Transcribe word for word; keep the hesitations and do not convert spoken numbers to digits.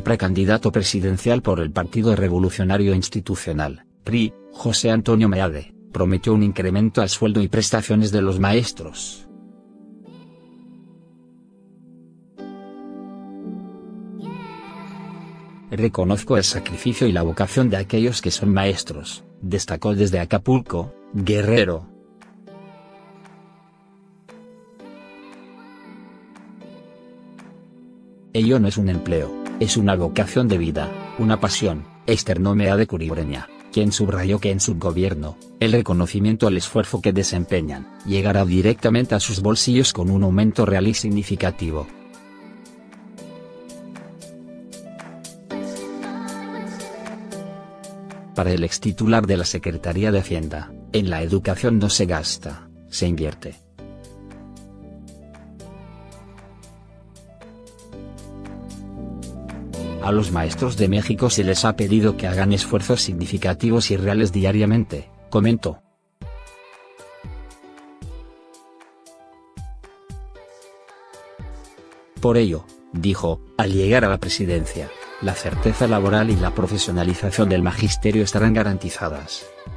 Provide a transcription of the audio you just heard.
precandidato presidencial por el Partido Revolucionario Institucional, P R I, José Antonio Meade, prometió un incremento al sueldo y prestaciones de los maestros. Reconozco el sacrificio y la vocación de aquellos que son maestros, destacó desde Acapulco, Guerrero. Ello no es un empleo, es una vocación de vida, una pasión, externó Meade Curibreña, quien subrayó que en su gobierno, el reconocimiento al esfuerzo que desempeñan, llegará directamente a sus bolsillos con un aumento real y significativo. Para el extitular de la Secretaría de Hacienda, en la educación no se gasta, se invierte. A los maestros de México se les ha pedido que hagan esfuerzos significativos y reales diariamente, comentó. Por ello, dijo, al llegar a la presidencia, la certeza laboral y la profesionalización del magisterio estarán garantizadas.